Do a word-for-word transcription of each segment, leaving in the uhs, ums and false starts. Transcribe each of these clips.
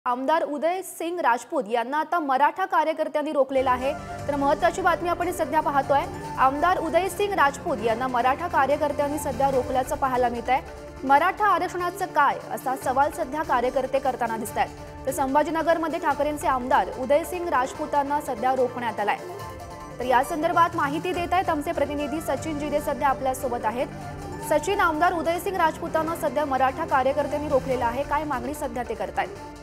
आमदार उदय सिंग राजपूत यांना आता मराठा कार्यकर्त्यांनी रोखलेला आहे। तर महत्त्वाची बातमी आपण सध्या पाहतोय। आमदार उदय सिंग राजपूत यांना मराठा कार्यकर्त्यांनी सध्या रोखल्याचं पाहायला मिळतंय। मराठा आरक्षणाचं काय असा सवाल सध्या कार्यकर्ते करताना दिसतात। तर संभाजीनगरमध्ये ठाकरेंचे आमदार उदय सिंग राजपूतांना सध्या रोखण्यात आलाय। तर या संदर्भात माहिती देत आहेत आमचे प्रतिनिधी सचिन जिरे सध्या आपल्या सोबत आहेत। सचिन, आमदार उदय सिंग राजपूतांना सध्या मराठा कार्यकर्त्यांनी रोखलेला आहे, काय मागणी सध्या ते करतायत?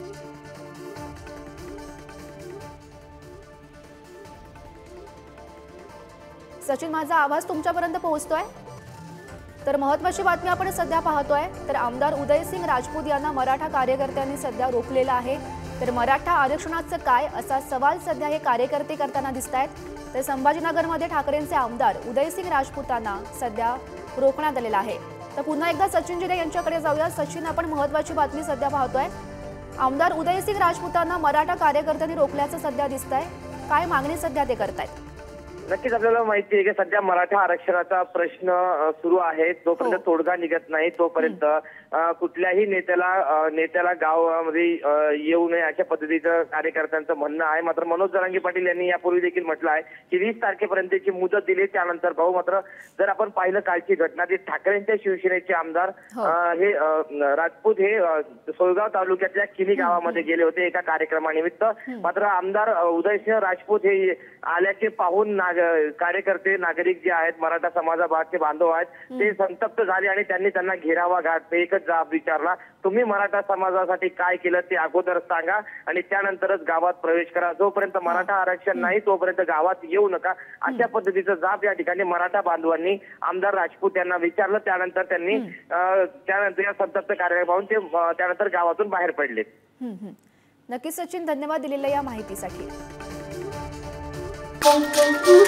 सचिन, माझा आवाज तुमच्यापर्यंत पोहोचतोय? तर महत्त्वाची बातमी आपण सध्या पाहतोय। तर आमदार उदय सिंग राजपूत यांना मराठा कार्यकर्त्यांनी सध्या रोखलेला आहे। तर मराठा आरक्षणाचं काय असा सवाल सध्या हे कार्यकर्ते करताना दिसतायत। तर संभाजीनगरमध्ये ठाकरेंचे आमदार उदय सिंग राजपूतांना सध्या रोखण्यात आलेला आहे। तर पुन्हा एकदा सचिन जिरे यांच्याकडे जाऊया। सचिन, आपण महत्त्वाची बातमी सध्या पाहतोय। आमदार उदय सिंग राजपूतांना मराठा कार्यकर्त्यांनी रोखल्याचं सध्या दिसतंय, काय मागणी सध्या ते करतायत? नक्कीच आपल्याला माहिती आहे की सध्या मराठा आरक्षणाचा प्रश्न सुरू आहे। जोपर्यंत तोडगा निघत नाही तोपर्यंत कुठल्याही नेत्याला नेत्याला गावामध्ये येऊ नये अशा पद्धतीचं कार्यकर्त्यांचं म्हणणं आहे। मात्र मनोज जरांगे पाटील यांनी यापूर्वी देखील म्हटलं आहे की वीस तारखेपर्यंतची मुदत दिली, त्यानंतर भाऊ मात्र जर आपण पाहिलं कालची घटना, ते ठाकरेंच्या शिवसेनेचे आमदार हे राजपूत हे सोयगाव तालुक्यातल्या किनी गावामध्ये गेले होते एका कार्यक्रमानिमित्त। मात्र आमदार उदयसिंह राजपूत हे आल्याचे पाहून कार्यकर्ते नागरिक जे आहेत, मराठा समाजाचे बांधव आहेत, ते संतप्त झाले आणि त्यांनी त्यांना घेरावा घात एकच जाब विचारला, तुम्ही मराठा समाजासाठी काय केलं ते अगोदर सांगा आणि त्यानंतरच गावात प्रवेश करा। जोपर्यंत मराठा आरक्षण नाही तोपर्यंत गावात येऊ नका, अशा पद्धतीचं जाब या ठिकाणी मराठा बांधवांनी आमदार राजपूत यांना विचारलं। त्यानंतर त्यांनी त्यानंतर या संतप्त कार्यक्रम पाहून ते त्यानंतर गावातून बाहेर पडले। नक्कीच सचिन, धन्यवाद दिलेल्या या माहितीसाठी। Thank you.